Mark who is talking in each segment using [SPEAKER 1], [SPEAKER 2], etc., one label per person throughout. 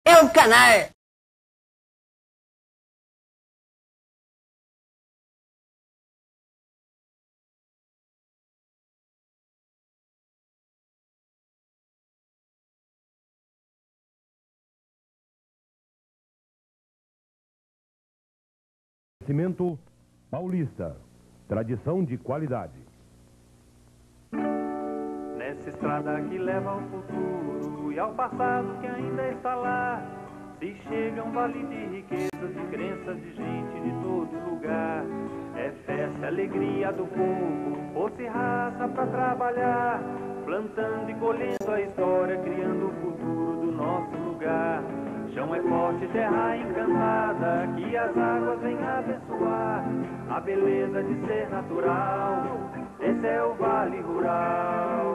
[SPEAKER 1] é o canal.
[SPEAKER 2] Cimento Paulista, tradição de qualidade.
[SPEAKER 3] Nessa estrada que leva ao futuro e ao passado que ainda está lá, se chega um vale de riquezas, de crenças, de gente de todo lugar. É festa, alegria do povo, força e raça pra trabalhar, plantando e colhendo a história, criando o futuro do nosso lugar. Chão é forte, terra encantada, que as águas vêm abençoar a beleza de ser natural. Esse é o Vale Rural.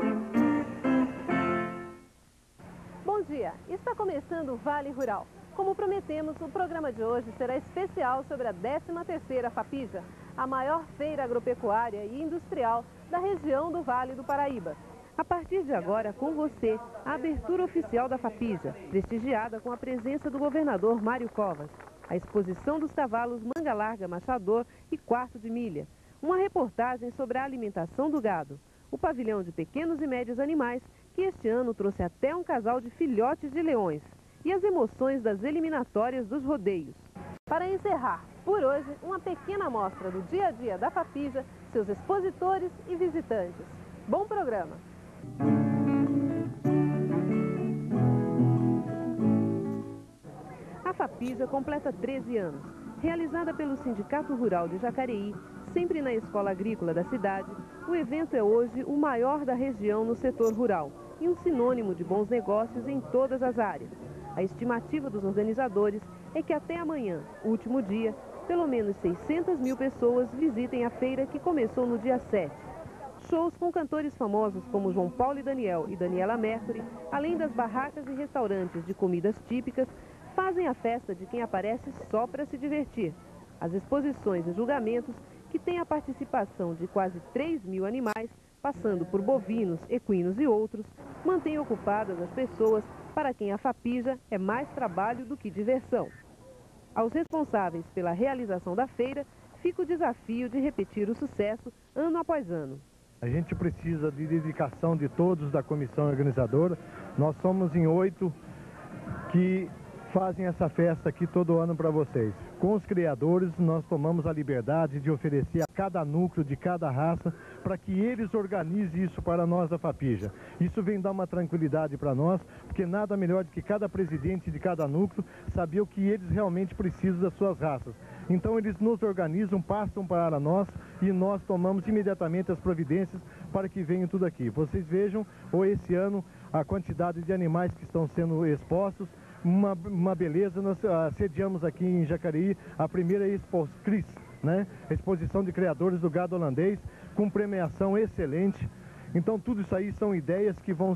[SPEAKER 4] Bom dia, está começando o Vale Rural. Como prometemos, o programa de hoje será especial sobre a 13ª FAPIJA, a maior feira agropecuária e industrial da região do Vale do Paraíba. A partir de agora, com você, a abertura oficial da FAPIJA, prestigiada com a presença do governador Mário Covas, a exposição dos cavalos Manga Larga Machador e Quarto de Milha, uma reportagem sobre a alimentação do gado, o pavilhão de pequenos e médios animais, que este ano trouxe até um casal de filhotes de leões, e as emoções das eliminatórias dos rodeios. Para encerrar, por hoje, uma pequena amostra do dia a dia da FAPIJA, seus expositores e visitantes. Bom programa! A FAPIJA completa 13 anos. Realizada pelo Sindicato Rural de Jacareí, sempre na escola agrícola da cidade, o evento é hoje o maior da região no setor rural e um sinônimo de bons negócios em todas as áreas. A estimativa dos organizadores é que até amanhã, último dia, pelo menos 600 mil pessoas visitem a feira que começou no dia 7. Shows com cantores famosos como João Paulo e Daniel e Daniela Mercury, além das barracas e restaurantes de comidas típicas, fazem a festa de quem aparece só para se divertir. As exposições e julgamentos, que têm a participação de quase 3 mil animais, passando por bovinos, equinos e outros, mantêm ocupadas as pessoas para quem a FAPIJA é mais trabalho do que diversão. Aos responsáveis pela realização da feira, fica o desafio de repetir o sucesso ano após ano.
[SPEAKER 5] A gente precisa de dedicação de todos da comissão organizadora. Nós somos em 8 que fazem essa festa aqui todo ano para vocês. Com os criadores, nós tomamos a liberdade de oferecer a cada núcleo de cada raça para que eles organizem isso para nós da FAPIJA. Isso vem dar uma tranquilidade para nós, porque nada melhor do que cada presidente de cada núcleo saber o que eles realmente precisam das suas raças. Então eles nos organizam, passam para nós e nós tomamos imediatamente as providências para que venham tudo aqui. Vocês vejam, esse ano, a quantidade de animais que estão sendo expostos, uma beleza. Nós sediamos aqui em Jacareí a primeira Expo Cris, né? Exposição de criadores do gado holandês, com premiação excelente. Então tudo isso aí são ideias que vão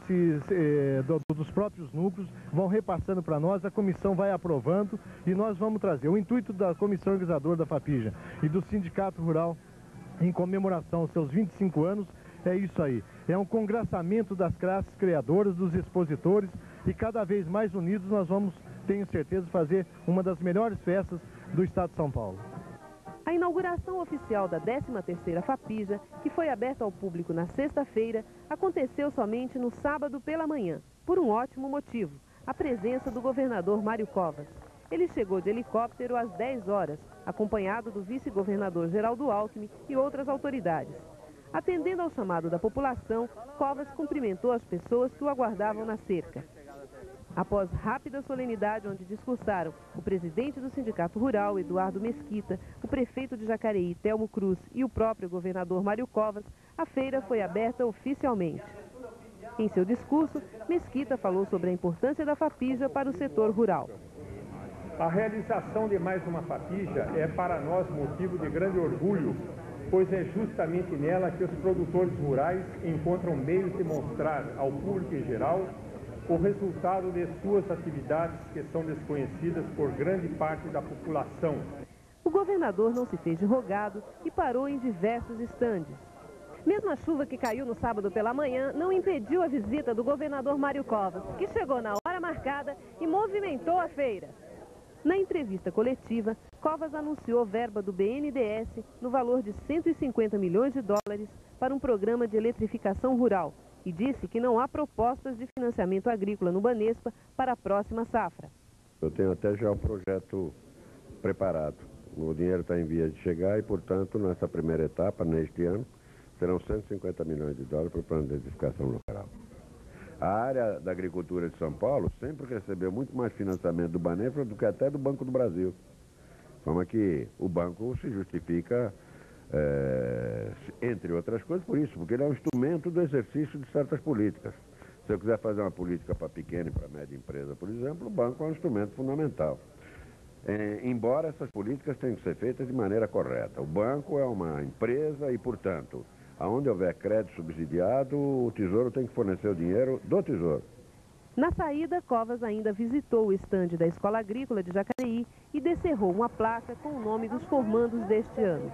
[SPEAKER 5] dos próprios núcleos, vão repassando para nós, a comissão vai aprovando e nós vamos trazer. O intuito da comissão organizadora da FAPIJA e do Sindicato Rural, em comemoração aos seus 25 anos, é isso aí. É um congraçamento das classes criadoras, dos expositores, e cada vez mais unidos nós vamos, tenho certeza, fazer uma das melhores festas do estado de São Paulo.
[SPEAKER 4] A inauguração oficial da 13ª FAPIJA, que foi aberta ao público na sexta-feira, aconteceu somente no sábado pela manhã, por um ótimo motivo: a presença do governador Mário Covas. Ele chegou de helicóptero às 10 horas, acompanhado do vice-governador Geraldo Alckmin e outras autoridades. Atendendo ao chamado da população, Covas cumprimentou as pessoas que o aguardavam na cerca. Após rápida solenidade onde discursaram o presidente do Sindicato Rural, Eduardo Mesquita, o prefeito de Jacareí, Telmo Cruz, e o próprio governador Mário Covas, a feira foi aberta oficialmente. Em seu discurso, Mesquita falou sobre a importância da FAPIJA para o setor rural.
[SPEAKER 6] A realização de mais uma FAPIJA é para nós motivo de grande orgulho, pois é justamente nela que os produtores rurais encontram meios de mostrar ao público em geral o resultado de suas atividades, que são desconhecidas por grande parte da população.
[SPEAKER 4] O governador não se fez de rogado e parou em diversos estandes. Mesmo a chuva que caiu no sábado pela manhã não impediu a visita do governador Mário Covas, que chegou na hora marcada marcada e movimentou a feira. Na entrevista coletiva, Covas anunciou verba do BNDES no valor de 150 milhões de dólares para um programa de eletrificação rural e disse que não há propostas de financiamento agrícola no Banespa para a próxima safra.
[SPEAKER 1] Eu tenho até já um projeto preparado. O dinheiro está em via de chegar e, portanto, nessa primeira etapa, neste ano, serão 150 milhões de dólares para o plano de eletrificação local. A área da agricultura de São Paulo sempre recebeu muito mais financiamento do Banespa do que até do Banco do Brasil. De forma que o banco se justifica, entre outras coisas, por isso, porque ele é um instrumento do exercício de certas políticas. Se eu quiser fazer uma política para pequena e para média empresa, por exemplo, o banco é um instrumento fundamental. Embora essas políticas tenham que ser feitas de maneira correta. O banco é uma empresa e, portanto, aonde houver crédito subsidiado, o Tesouro tem que fornecer o dinheiro do Tesouro.
[SPEAKER 4] Na saída, Covas ainda visitou o estande da Escola Agrícola de Jacareí e descerrou uma placa com o nome dos formandos deste ano.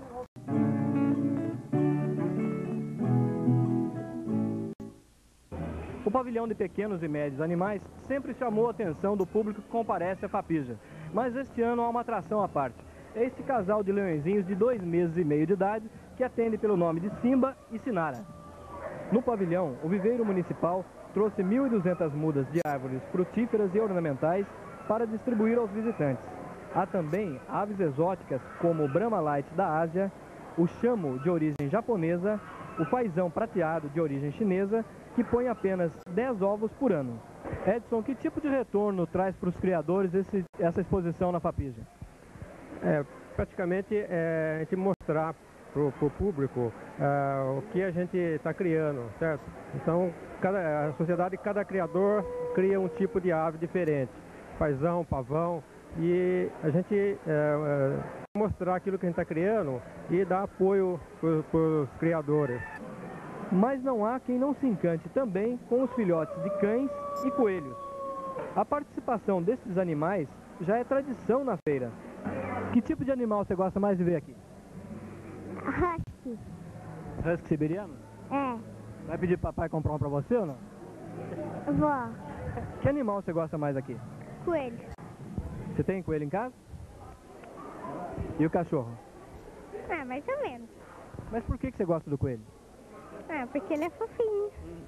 [SPEAKER 7] O pavilhão de pequenos e médios animais sempre chamou a atenção do público que comparece à Fapija. Mas este ano há uma atração à parte. É este casal de leõezinhos de 2 meses e meio de idade que atende pelo nome de Simba e Sinara. No pavilhão, o viveiro municipal trouxe 1.200 mudas de árvores frutíferas e ornamentais para distribuir aos visitantes. Há também aves exóticas como o Brahma Light da Ásia, o chamo de origem japonesa, o fazão prateado de origem chinesa, que põe apenas 10 ovos por ano. Edson, que tipo de retorno traz para os criadores essa exposição na Fapija?
[SPEAKER 6] Praticamente a gente mostrar para o público o que a gente está criando, certo? Então, a sociedade, cada criador cria um tipo de ave diferente, fazão, pavão, e a gente mostrar aquilo que a gente está criando e dar apoio para os criadores.
[SPEAKER 7] Mas não há quem não se encante também com os filhotes de cães e coelhos. A participação desses animais já é tradição na feira. Que tipo de animal você gosta mais de ver aqui?
[SPEAKER 8] Husky.
[SPEAKER 7] Husky siberiano?
[SPEAKER 8] É.
[SPEAKER 7] Vai pedir pro papai comprar um pra você ou não?
[SPEAKER 8] Vó.
[SPEAKER 7] Que animal você gosta mais aqui?
[SPEAKER 8] Coelho.
[SPEAKER 7] Você tem coelho em casa? E o cachorro?
[SPEAKER 8] Ah, mais ou menos.
[SPEAKER 7] Mas por que você gosta do coelho?
[SPEAKER 8] Ah, porque ele é fofinho.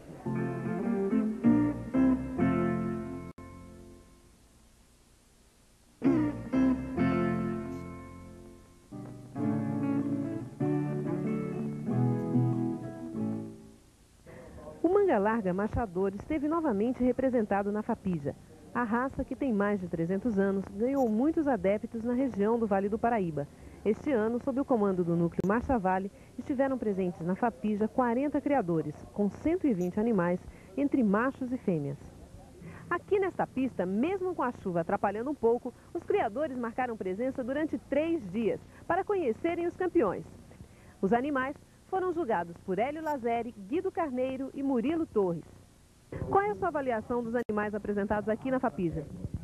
[SPEAKER 4] O manga larga machador esteve novamente representado na Fapija. A raça, que tem mais de 300 anos, ganhou muitos adeptos na região do Vale do Paraíba. Este ano, sob o comando do núcleo Marcha Vale, estiveram presentes na Fapija 40 criadores, com 120 animais, entre machos e fêmeas. Aqui nesta pista, mesmo com a chuva atrapalhando um pouco, os criadores marcaram presença durante 3 dias, para conhecerem os campeões. Os animais foram julgados por Hélio Lazeri, Guido Carneiro e Murilo Torres. Qual é a sua avaliação dos animais apresentados aqui na Fapija?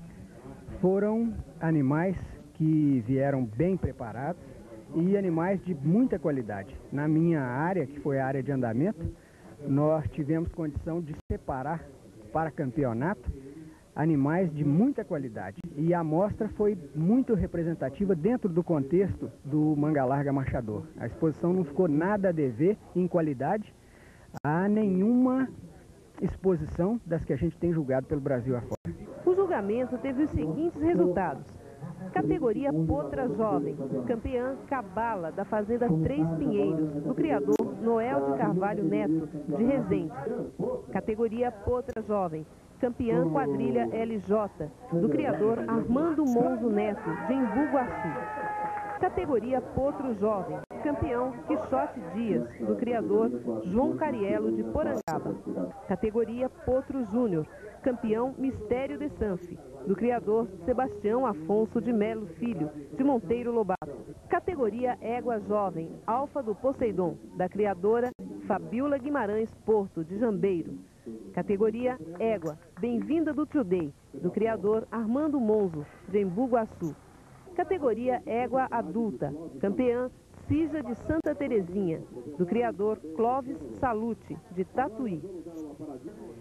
[SPEAKER 9] Foram animais que vieram bem preparados e animais de muita qualidade. Na minha área, que foi a área de andamento, nós tivemos condição de separar para campeonato animais de muita qualidade. E a amostra foi muito representativa dentro do contexto do manga larga machador. A exposição não ficou nada a dever em qualidade a nenhuma exposição das que a gente tem julgado pelo Brasil afora.
[SPEAKER 4] O julgamento teve os seguintes resultados. Categoria Potra Jovem, campeã Cabala, da Fazenda Três Pinheiros, do criador Noel de Carvalho Neto, de Resende. Categoria Potra Jovem, campeã Quadrilha LJ, do criador Armando Monzo Neto, de Embu Guaçu. Categoria Potro Jovem, campeão Quixote Dias, do criador João Cariello, de Porangaba. Categoria Potro Júnior, campeão Mistério de Sanfi, do criador Sebastião Afonso de Melo Filho, de Monteiro Lobato. Categoria Égua Jovem, Alfa do Poseidon, da criadora Fabiola Guimarães Porto, de Jambeiro. Categoria Égua, Bem-vinda do Trudei, do criador Armando Monzo, de Embu Guaçu. Categoria Égua Adulta, campeã Cija de Santa Terezinha, do criador Clóvis Salute, de Tatuí.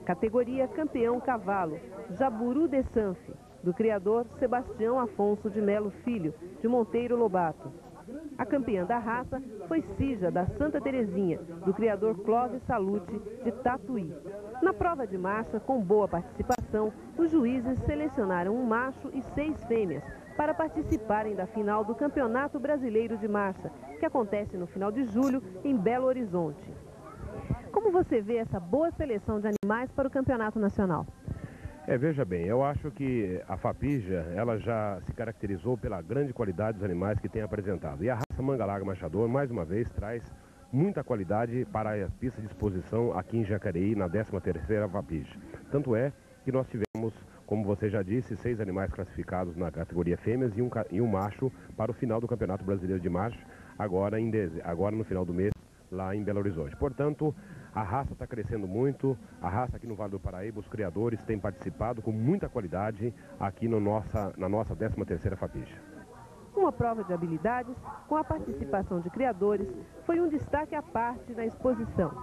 [SPEAKER 4] Categoria Campeão Cavalo, Jaburu de Sanfe, do criador Sebastião Afonso de Melo Filho, de Monteiro Lobato. A campeã da raça foi Cija, da Santa Terezinha, do criador Clóvis Salute, de Tatuí. Na prova de marcha, com boa participação, os juízes selecionaram um macho e 6 fêmeas para participarem da final do Campeonato Brasileiro de Marcha, que acontece no final de julho, em Belo Horizonte. Como você vê essa boa seleção de animais para o Campeonato Nacional?
[SPEAKER 2] Veja bem, eu acho que a Fapija, ela já se caracterizou pela grande qualidade dos animais que tem apresentado. E a raça Manga Larga Machador, mais uma vez, traz muita qualidade para a pista de exposição aqui em Jacareí, na 13ª Fapija. Tanto é que nós tivemos, como você já disse, 6 animais classificados na categoria fêmeas e um macho para o final do Campeonato Brasileiro de Marcha, agora no final do mês, lá em Belo Horizonte. Portanto, a raça está crescendo muito, a raça aqui no Vale do Paraíba, os criadores têm participado com muita qualidade aqui na nossa 13ª Fapija.
[SPEAKER 4] Uma prova de habilidades, com a participação de criadores, foi um destaque à parte na exposição.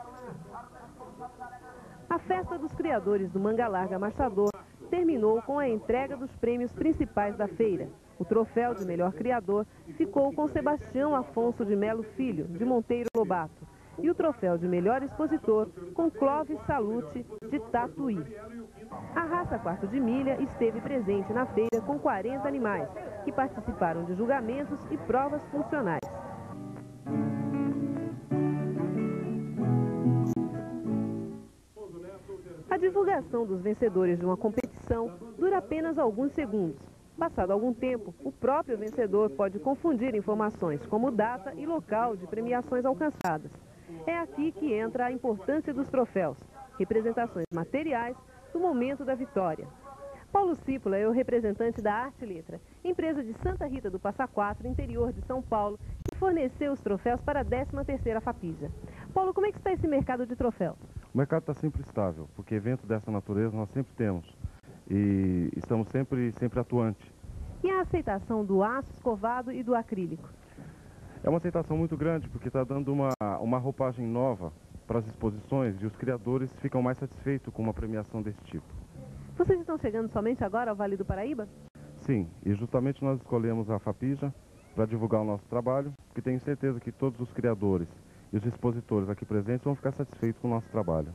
[SPEAKER 4] A festa dos criadores do Manga Larga Machador terminou com a entrega dos prêmios principais da feira. O troféu de melhor criador ficou com Sebastião Afonso de Melo Filho, de Monteiro Lobato. E o troféu de melhor expositor com Clóvis Salute, de Tatuí. A raça Quarto de Milha esteve presente na feira com 40 animais, que participaram de julgamentos e provas funcionais. A divulgação dos vencedores de uma competição dura apenas alguns segundos. Passado algum tempo, o próprio vencedor pode confundir informações como data e local de premiações alcançadas. É aqui que entra a importância dos troféus, representações materiais do momento da vitória. Paulo Cípula é o representante da Arte Letra, empresa de Santa Rita do Passa Quatro, interior de São Paulo, que forneceu os troféus para a 13ª Fapija. Paulo, como é que está esse mercado de troféu?
[SPEAKER 10] O mercado está sempre estável, porque evento dessa natureza nós sempre temos e estamos sempre atuantes.
[SPEAKER 4] E a aceitação do aço escovado e do acrílico?
[SPEAKER 10] É uma aceitação muito grande, porque está dando uma roupagem nova para as exposições e os criadores ficam mais satisfeitos com uma premiação desse tipo.
[SPEAKER 4] Vocês estão chegando somente agora ao Vale do Paraíba?
[SPEAKER 10] Sim, e justamente nós escolhemos a Fapija para divulgar o nosso trabalho, porque tenho certeza que todos os criadores e os expositores aqui presentes vão ficar satisfeitos com o nosso trabalho.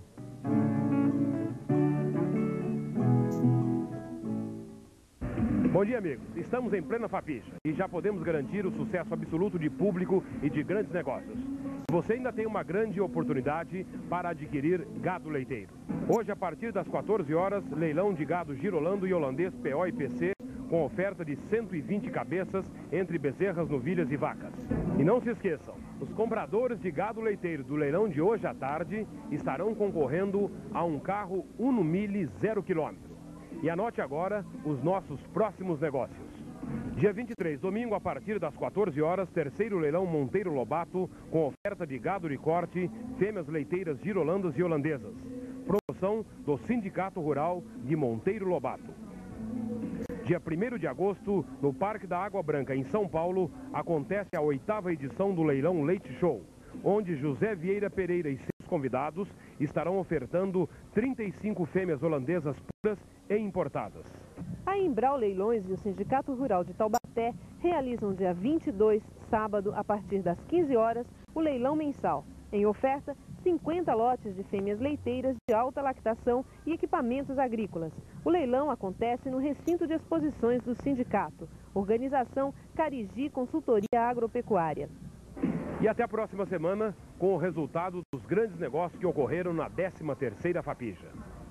[SPEAKER 2] Bom dia, amigos. Estamos em plena Fapija e já podemos garantir o sucesso absoluto de público e de grandes negócios. Você ainda tem uma grande oportunidade para adquirir gado leiteiro. Hoje, a partir das 14 horas, leilão de gado girolando e holandês PO e PC, com oferta de 120 cabeças entre bezerras, novilhas e vacas. E não se esqueçam, os compradores de gado leiteiro do leilão de hoje à tarde estarão concorrendo a um carro Uno Mille 0 km. E anote agora os nossos próximos negócios. Dia 23, domingo, a partir das 14 horas, terceiro leilão Monteiro Lobato, com oferta de gado de corte, fêmeas leiteiras girolandas e holandesas. Promoção do Sindicato Rural de Monteiro Lobato. Dia 1º de agosto, no Parque da Água Branca, em São Paulo, acontece a 8ª edição do Leilão Leite Show, onde José Vieira Pereira e seus convidados estarão ofertando 35 fêmeas holandesas puras e importadas.
[SPEAKER 4] A Embral Leilões e o Sindicato Rural de Taubaté realizam dia 22, sábado, a partir das 15 horas, o leilão mensal. Em oferta, 50 lotes de fêmeas leiteiras de alta lactação e equipamentos agrícolas. O leilão acontece no recinto de exposições do sindicato. Organização Carigi Consultoria Agropecuária.
[SPEAKER 2] E até a próxima semana com o resultado dos grandes negócios que ocorreram na 13ª Fapija.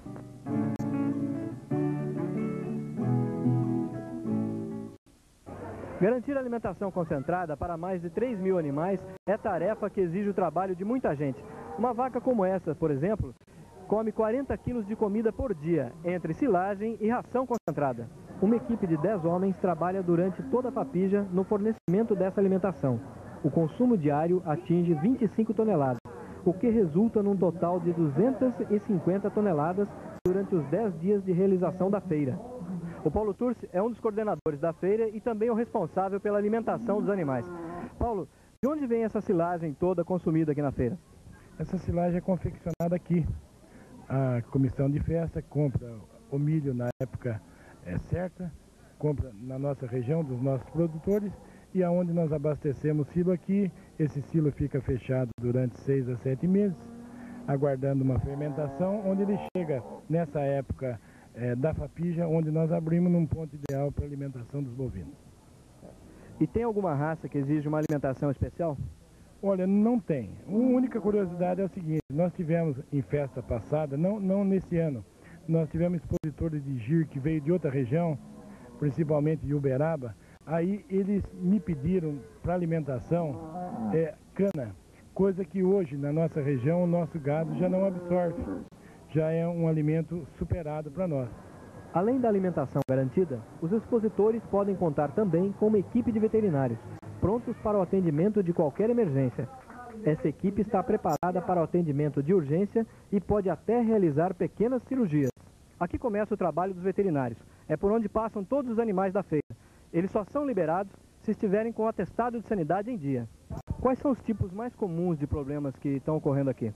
[SPEAKER 7] Garantir alimentação concentrada para mais de 3.000 animais é tarefa que exige o trabalho de muita gente. Uma vaca como essa, por exemplo, come 40 quilos de comida por dia, entre silagem e ração concentrada. Uma equipe de 10 homens trabalha durante toda a Fapija no fornecimento dessa alimentação. O consumo diário atinge 25 toneladas, o que resulta num total de 250 toneladas durante os 10 dias de realização da feira. O Paulo Turci é um dos coordenadores da feira e também o responsável pela alimentação dos animais. Paulo, de onde vem essa silagem toda consumida aqui na feira?
[SPEAKER 5] Essa silagem é confeccionada aqui. a comissão de festa compra o milho na época certa, compra na nossa região dos nossos produtores e aonde nós abastecemos silo aqui, esse silo fica fechado durante 6 a 7 meses, aguardando uma fermentação, onde ele chega nessa época da fapija, onde nós abrimos num ponto ideal para a alimentação dos bovinos.
[SPEAKER 7] E tem alguma raça que exige uma alimentação especial?
[SPEAKER 5] Olha, não tem. A única curiosidade é o seguinte, nós tivemos em festa passada, não nesse ano, nós tivemos expositores de gir que veio de outra região, principalmente de Uberaba, aí eles me pediram para alimentação cana, coisa que hoje na nossa região o nosso gado já não absorve, já é um alimento superado para nós.
[SPEAKER 7] Além da alimentação garantida, os expositores podem contar também com uma equipe de veterinários, prontos para o atendimento de qualquer emergência. Essa equipe está preparada para o atendimento de urgência e pode até realizar pequenas cirurgias. Aqui começa o trabalho dos veterinários. É por onde passam todos os animais da feira. Eles só são liberados se estiverem com o atestado de sanidade em dia. Quais são os tipos mais comuns de problemas que estão ocorrendo aqui?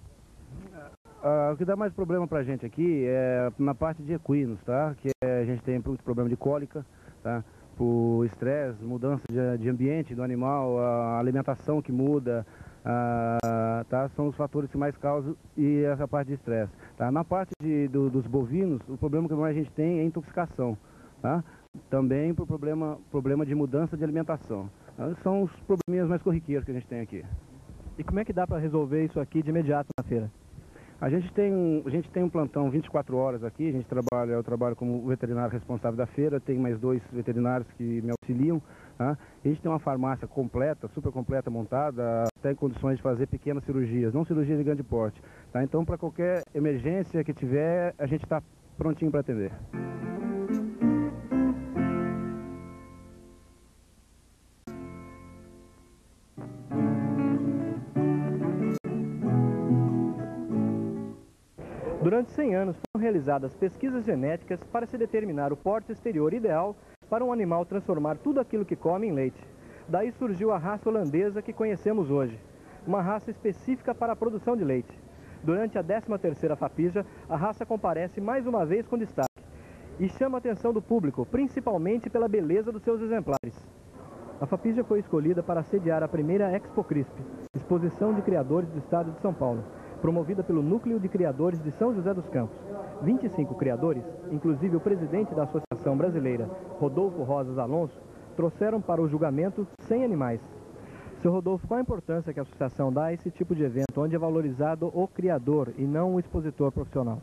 [SPEAKER 11] O que dá mais problema para a gente aqui é na parte de equinos, tá? Que a gente tem muito problema de cólica, tá? Por estresse, mudança de ambiente do animal, a alimentação que muda, tá? São os fatores que mais causam e essa parte de estresse. Tá? Na parte dos bovinos, o problema que mais a gente tem é intoxicação, tá? Também por problema de mudança de alimentação. São os probleminhas mais corriqueiros que a gente tem aqui.
[SPEAKER 7] E como é que dá para resolver isso aqui de imediato na feira?
[SPEAKER 11] A gente tem um plantão 24 horas aqui, eu trabalho como veterinário responsável da feira, tem mais 2 veterinários que me auxiliam. Tá? A gente tem uma farmácia completa, super completa montada, até em condições de fazer pequenas cirurgias, não cirurgias de grande porte. Tá? Então, para qualquer emergência que tiver, a gente está prontinho para atender.
[SPEAKER 7] Durante 100 anos foram realizadas pesquisas genéticas para se determinar o porte exterior ideal para um animal transformar tudo aquilo que come em leite. Daí surgiu a raça holandesa que conhecemos hoje, uma raça específica para a produção de leite. Durante a 13ª Fapija, a raça comparece mais uma vez com destaque e chama a atenção do público, principalmente pela beleza dos seus exemplares. A Fapija foi escolhida para sediar a primeira Expo Crisp, exposição de criadores do estado de São Paulo, promovida pelo Núcleo de Criadores de São José dos Campos. 25 criadores, inclusive o presidente da Associação Brasileira, Rodolfo Rosas Alonso, trouxeram para o julgamento 100 animais. Seu Rodolfo, qual a importância que a associação dá a esse tipo de evento, onde é valorizado o criador e não o expositor profissional?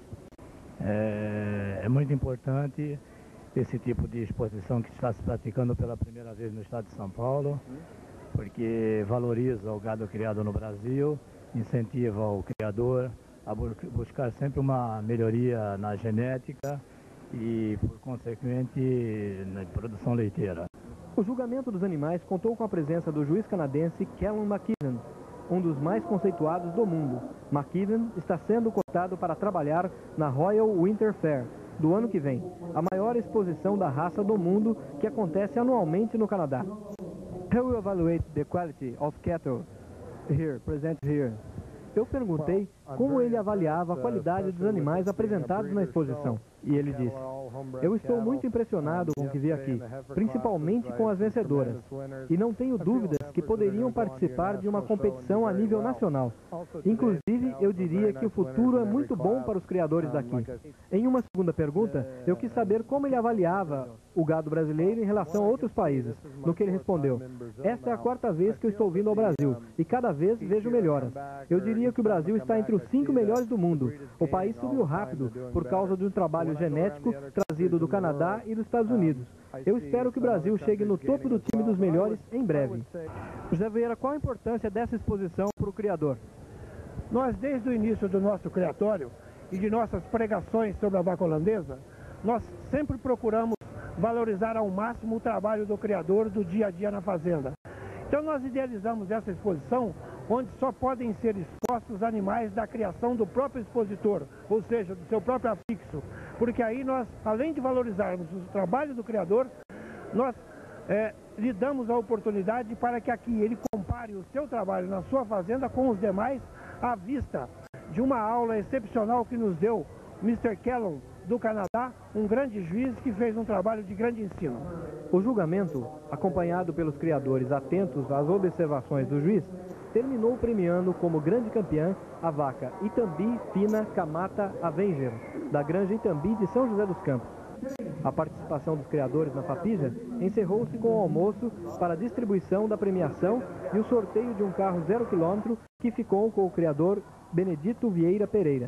[SPEAKER 12] É muito importante esse tipo de exposição que está se praticando pela primeira vez no estado de São Paulo, porque valoriza o gado criado no Brasil, incentiva o criador a buscar sempre uma melhoria na genética e, por consequente, na produção leiteira.
[SPEAKER 7] O julgamento dos animais contou com a presença do juiz canadense Callum McKeeven, um dos mais conceituados do mundo. McKeeven está sendo cotado para trabalhar na Royal Winter Fair do ano que vem, a maior exposição da raça do mundo que acontece anualmente no Canadá. How will evaluate the quality of cattle present here? Eu perguntei como ele avaliava a qualidade dos animais apresentados na exposição. E ele disse: eu estou muito impressionado com o que vi aqui, principalmente com as vencedoras. E não tenho dúvidas que poderiam participar de uma competição a nível nacional. Inclusive, eu diria que o futuro é muito bom para os criadores daqui. Em uma segunda pergunta, eu quis saber como ele avaliava o gado brasileiro em relação a outros países. No que ele respondeu: esta é a 4ª vez que eu estou vindo ao Brasil e cada vez vejo melhoras. Eu diria que o Brasil está entre os 5 melhores do mundo. O país subiu rápido por causa de um trabalho genético trazido do Canadá e dos Estados Unidos. Eu espero que o Brasil chegue no topo do time dos melhores em breve. José Vieira, qual a importância dessa exposição para o criador?
[SPEAKER 13] Nós, desde o início do nosso criatório e de nossas pregações sobre a vaca holandesa, nós sempre procuramos valorizar ao máximo o trabalho do criador do dia a dia na fazenda. Então nós idealizamos essa exposição onde só podem ser expostos animais da criação do próprio expositor, ou seja, do seu próprio afixo, porque aí nós, além de valorizarmos o trabalho do criador, nós lhe damos a oportunidade para que aqui ele compare o seu trabalho na sua fazenda com os demais à vista. de uma aula excepcional que nos deu Mr. Kellon, do Canadá, um grande juiz que fez um trabalho de grande ensino.
[SPEAKER 7] O julgamento, acompanhado pelos criadores atentos às observações do juiz, terminou premiando como grande campeã a vaca Itambi Fina Camata Avenger, da Granja Itambi de São José dos Campos. A participação dos criadores na Fapija encerrou-se com o almoço para a distribuição da premiação e o sorteio de um carro 0 km que ficou com o criador Benedito Vieira Pereira.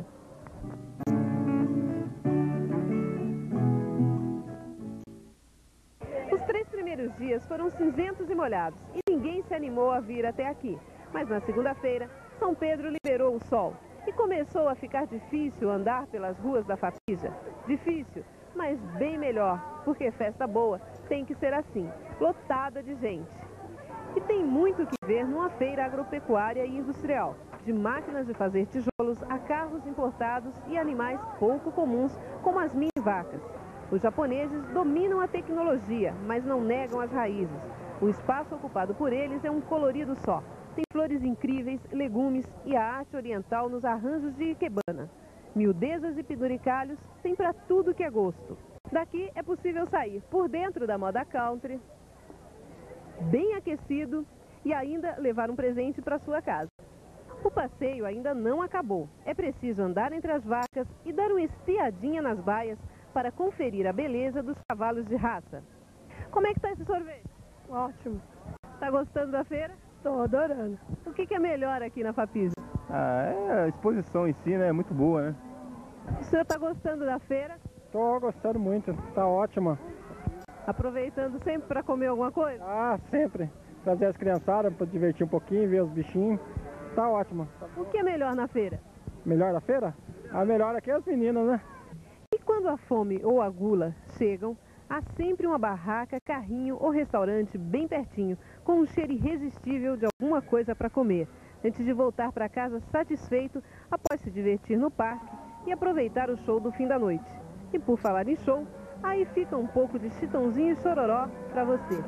[SPEAKER 4] Os 3 primeiros dias foram cinzentos e molhados e ninguém se animou a vir até aqui. Mas na segunda-feira, São Pedro liberou o sol e começou a ficar difícil andar pelas ruas da Fapija. Difícil, mas bem melhor, porque festa boa tem que ser assim, lotada de gente. E tem muito o que ver numa feira agropecuária e industrial, de máquinas de fazer tijolos a carros importados e animais pouco comuns, como as mini-vacas. Os japoneses dominam a tecnologia, mas não negam as raízes. O espaço ocupado por eles é um colorido só. Tem flores incríveis, legumes e a arte oriental nos arranjos de ikebana. Miudezas e penduricalhos tem para tudo que é gosto. Daqui é possível sair por dentro da moda country, bem aquecido e ainda levar um presente para sua casa. O passeio ainda não acabou. É preciso andar entre as vacas e dar uma espiadinha nas baias para conferir a beleza dos cavalos de raça. Como é que está esse sorvete?
[SPEAKER 14] Ótimo.
[SPEAKER 4] Está gostando da feira?
[SPEAKER 14] Estou adorando.
[SPEAKER 4] O que é melhor aqui na Fapija?
[SPEAKER 15] A exposição em si, né, é muito boa, né?
[SPEAKER 4] O senhor está gostando da feira?
[SPEAKER 14] Estou gostando muito, está ótima.
[SPEAKER 4] Aproveitando sempre para comer alguma coisa?
[SPEAKER 14] Ah, sempre. Trazer as criançadas para divertir um pouquinho, ver os bichinhos. Está ótima.
[SPEAKER 4] O que é melhor na feira?
[SPEAKER 14] Melhor na feira? A melhor aqui é as meninas, né?
[SPEAKER 4] E quando a fome ou a gula chegam, há sempre uma barraca, carrinho ou restaurante bem pertinho, com um cheiro irresistível de alguma coisa para comer, antes de voltar para casa satisfeito após se divertir no parque e aproveitar o show do fim da noite. E por falar em show, aí fica um pouco de Chitãozinho e Chororó para você.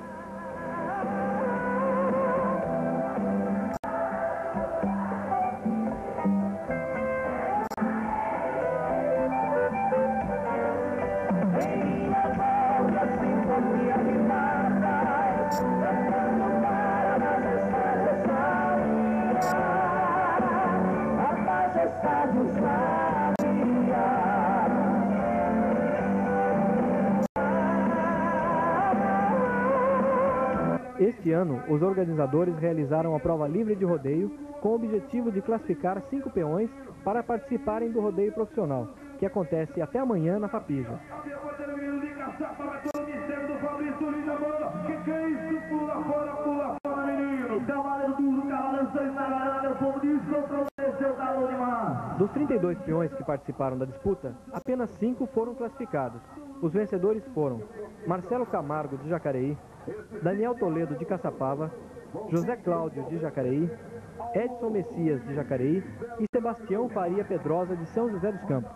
[SPEAKER 7] Este ano, os organizadores realizaram a prova livre de rodeio com o objetivo de classificar 5 peões para participarem do rodeio profissional, que acontece até amanhã na Fapija. Dos 32 peões que participaram da disputa, apenas 5 foram classificados. Os vencedores foram Marcelo Camargo, de Jacareí, Daniel Toledo, de Caçapava, José Cláudio, de Jacareí, Edson Messias, de Jacareí e Sebastião Faria Pedrosa, de São José dos Campos.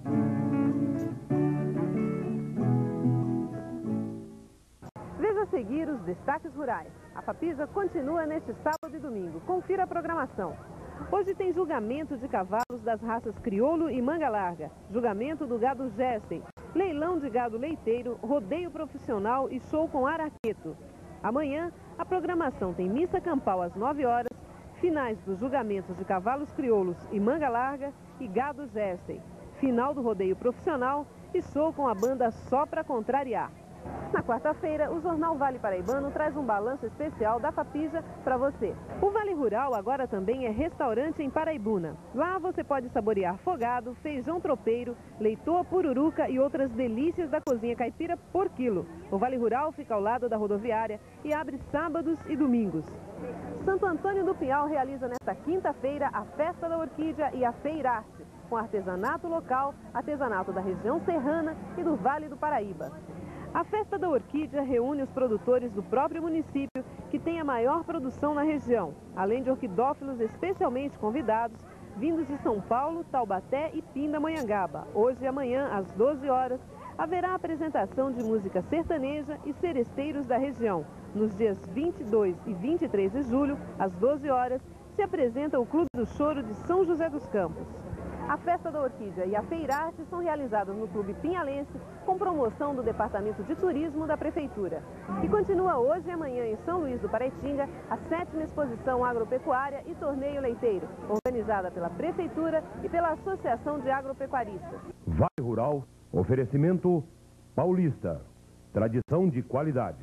[SPEAKER 4] Veja a seguir os destaques rurais. A Fapija continua neste sábado e domingo. Confira a programação. Hoje tem julgamento de cavalos das raças Crioulo e Manga Larga, julgamento do gado Gessen, leilão de gado leiteiro, rodeio profissional e show com araqueto. Amanhã, a programação tem missa campal às 9 horas, finais dos julgamentos de cavalos crioulos e Manga Larga e gado Gessen, final do rodeio profissional e show com a banda Só Pra Contrariar. Na quarta-feira, o Jornal Vale Paraibano traz um balanço especial da Fapija para você. O Vale Rural agora também é restaurante em Paraibuna. Lá você pode saborear fogado, feijão tropeiro, leitoa pururuca e outras delícias da cozinha caipira por quilo. O Vale Rural fica ao lado da rodoviária e abre sábados e domingos. Santo Antônio do Pinhal realiza nesta quinta-feira a Festa da Orquídea e a Feirarte, com artesanato local, artesanato da região serrana e do Vale do Paraíba. A Festa da Orquídea reúne os produtores do próprio município, que tem a maior produção na região, além de orquidófilos especialmente convidados, vindos de São Paulo, Taubaté e Pindamonhangaba. Hoje e amanhã, às 12 horas, haverá apresentação de música sertaneja e seresteiros da região. Nos dias 22 e 23 de julho, às 12 horas, se apresenta o Clube do Choro de São José dos Campos. A Festa da Orquídea e a Feirarte são realizadas no Clube Pinhalense com promoção do Departamento de Turismo da Prefeitura. E continua hoje e amanhã em São Luís do Paraitinga a 7ª Exposição Agropecuária e Torneio Leiteiro, organizada pela Prefeitura e pela Associação de Agropecuaristas.
[SPEAKER 2] Vale Rural, oferecimento Paulista, tradição de qualidade.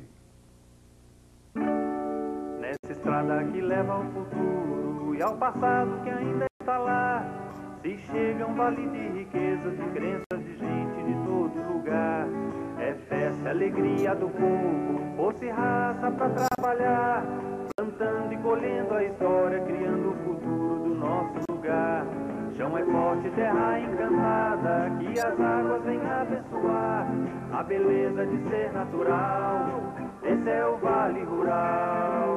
[SPEAKER 3] Nessa estrada que leva ao futuro e ao passado que ainda está lá, se chega um vale de riquezas, de crenças de gente de todo lugar. É festa, alegria do povo, força e raça pra trabalhar, plantando e colhendo a história, criando o futuro do nosso lugar. Chão é forte, terra encantada, que as águas vêm abençoar a beleza de ser natural. Esse é o Vale Rural.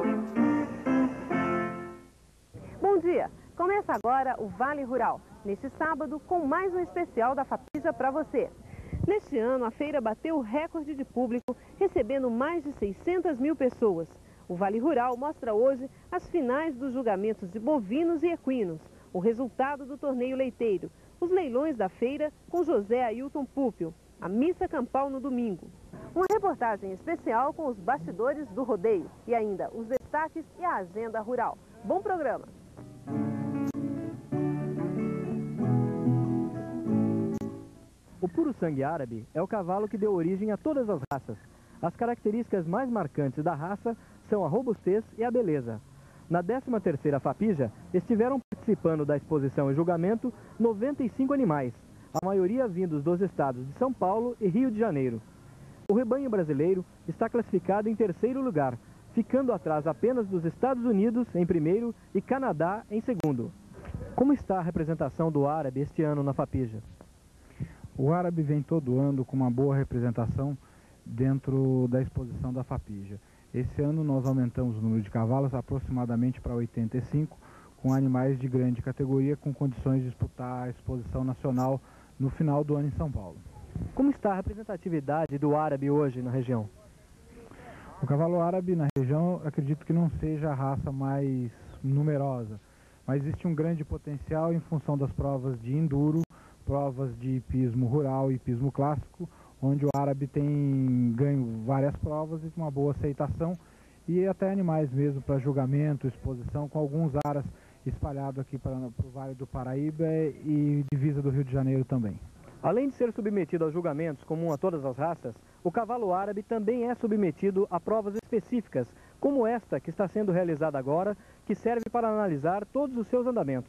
[SPEAKER 4] Bom dia! Começa agora o Vale Rural, neste sábado com mais um especial da Fapisa para você. Neste ano, a feira bateu o recorde de público, recebendo mais de 600 mil pessoas. O Vale Rural mostra hoje as finais dos julgamentos de bovinos e equinos, o resultado do torneio leiteiro, os leilões da feira com José Ailton Púpio, a missa campal no domingo. Uma reportagem especial com os bastidores do rodeio e ainda os destaques e a agenda rural. Bom programa!
[SPEAKER 7] O puro sangue árabe é o cavalo que deu origem a todas as raças. As características mais marcantes da raça são a robustez e a beleza. Na 13ª Fapija, estiveram participando da exposição e julgamento 95 animais, a maioria vindos dos estados de São Paulo e Rio de Janeiro. O rebanho brasileiro está classificado em 3º lugar, ficando atrás apenas dos Estados Unidos em 1º e Canadá em 2º. Como está a representação do árabe este ano na Fapija?
[SPEAKER 16] O árabe vem todo ano com uma boa representação dentro da exposição da Fapija. Esse ano nós aumentamos o número de cavalos aproximadamente para 85, com animais de grande categoria com condições de disputar a exposição nacional no final do ano em São Paulo.
[SPEAKER 7] Como está a representatividade do árabe hoje na região?
[SPEAKER 16] O cavalo árabe na região acredito que não seja a raça mais numerosa, mas existe um grande potencial em função das provas de enduro, provas de hipismo rural e hipismo clássico, onde o árabe tem ganho várias provas e uma boa aceitação, e até animais mesmo para julgamento, exposição, com alguns aras espalhados aqui para o Vale do Paraíba e divisa do Rio de Janeiro também.
[SPEAKER 7] Além de ser submetido aos julgamentos comum a todas as raças, o cavalo árabe também é submetido a provas específicas, como esta que está sendo realizada agora, que serve para analisar todos os seus andamentos.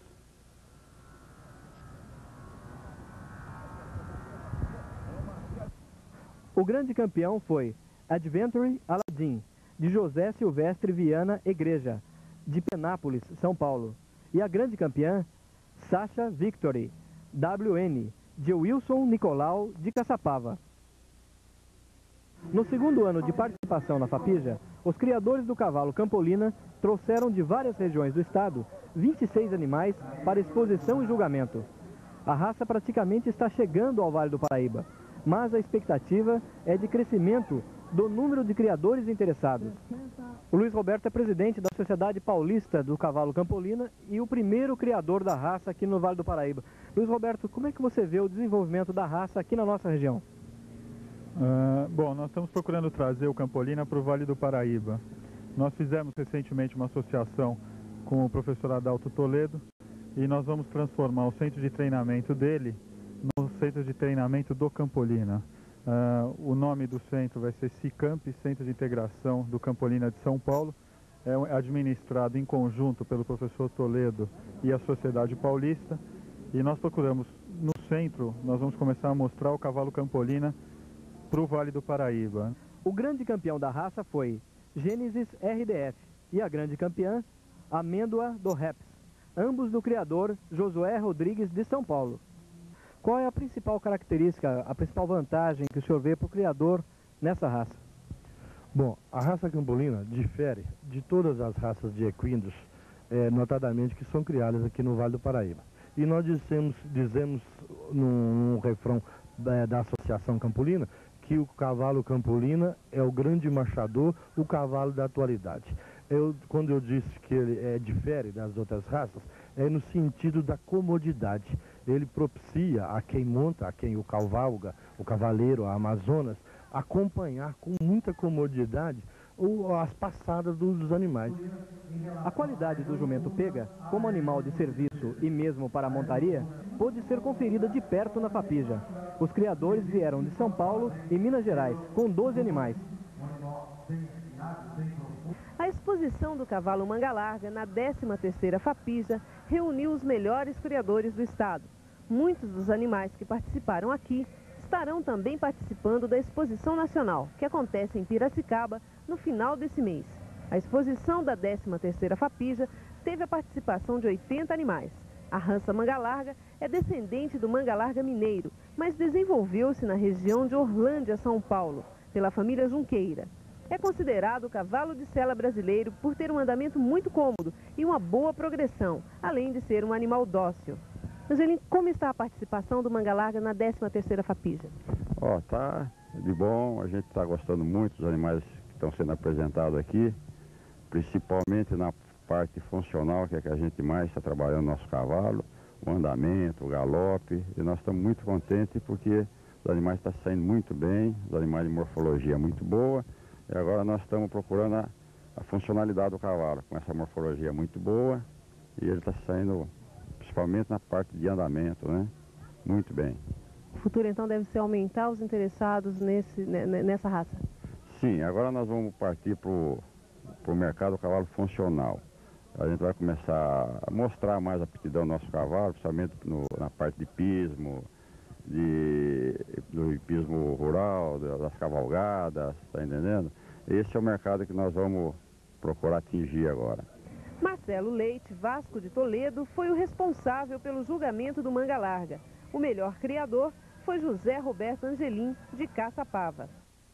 [SPEAKER 7] O grande campeão foi Adventure Aladdin, de José Silvestre Viana Igreja, de Penápolis, São Paulo. E a grande campeã, Sasha Victory, WN, de Wilson Nicolau, de Caçapava. No 2º ano de participação na Fapija, os criadores do cavalo Campolina trouxeram de várias regiões do estado 26 animais para exposição e julgamento. A raça praticamente está chegando ao Vale do Paraíba, mas a expectativa é de crescimento do número de criadores interessados. O Luiz Roberto é presidente da Sociedade Paulista do Cavalo Campolina e o primeiro criador da raça aqui no Vale do Paraíba. Luiz Roberto, como é que você vê o desenvolvimento da raça aqui na nossa região?
[SPEAKER 6] Bom, nós estamos procurando trazer o Campolina para o Vale do Paraíba. Nós fizemos recentemente uma associação com o professor Adalto Toledo e nós vamos transformar o centro de treinamento dele no centro de treinamento do Campolina. O nome do centro vai ser CICAMP, Centro de Integração do Campolina de São Paulo. É administrado em conjunto pelo professor Toledo e a Sociedade Paulista. E nós procuramos, no centro, nós vamos começar a mostrar o cavalo Campolina para o Vale do Paraíba.
[SPEAKER 7] O grande campeão da raça foi Gênesis RDF e a grande campeã, Amêndoa do Reps, ambos do criador Josué Rodrigues de São Paulo. Qual é a principal característica, a principal vantagem que o senhor vê para o criador nessa raça?
[SPEAKER 11] Bom, a raça Campolina difere de todas as raças de equinos, notadamente que são criadas aqui no Vale do Paraíba. E nós dizemos num refrão da Associação Campolina que o cavalo Campolina é o grande machador, o cavalo da atualidade.
[SPEAKER 17] quando eu disse que ele difere das outras raças, é no sentido da comodidade. Ele propicia a quem monta, a quem o cavalga, o cavaleiro, a Amazonas, acompanhar com muita comodidade as passadas dos animais.
[SPEAKER 7] A qualidade do jumento pega, como animal de serviço e mesmo para a montaria, pôde ser conferida de perto na Fapija. Os criadores vieram de São Paulo e Minas Gerais, com 12 animais.
[SPEAKER 4] A exposição do cavalo manga larga na 13ª Fapija reuniu os melhores criadores do estado. Muitos dos animais que participaram aqui estarão também participando da Exposição Nacional, que acontece em Piracicaba no final desse mês. A exposição da 13ª Fapija teve a participação de 80 animais. A raça manga larga é descendente do manga larga mineiro, mas desenvolveu-se na região de Orlândia, São Paulo, pela família Junqueira. É considerado o cavalo de sela brasileiro por ter um andamento muito cômodo e uma boa progressão, além de ser um animal dócil. Angelim, como está a participação do manga larga na 13ª Fapija?
[SPEAKER 1] Tá de bom, a gente está gostando muito dos animais que estão sendo apresentados aqui, principalmente na parte funcional, que é que a gente mais está trabalhando no nosso cavalo, o andamento, o galope, e nós estamos muito contentes porque os animais estão saindo muito bem, os animais de morfologia muito boa, e agora nós estamos procurando a funcionalidade do cavalo, com essa morfologia muito boa, e ele está saindo principalmente na parte de andamento, né? Muito bem.
[SPEAKER 4] O futuro, então, deve ser aumentar os interessados nessa raça?
[SPEAKER 1] Sim, agora nós vamos partir para o mercado do cavalo funcional. A gente vai começar a mostrar mais a aptidão do nosso cavalo, principalmente na parte de hipismo, do hipismo rural, das cavalgadas, tá entendendo? Esse é o mercado que nós vamos procurar atingir agora.
[SPEAKER 4] Marcelo Leite, Vasco de Toledo, foi o responsável pelo julgamento do manga larga. O melhor criador foi José Roberto Angelim, de Caçapava.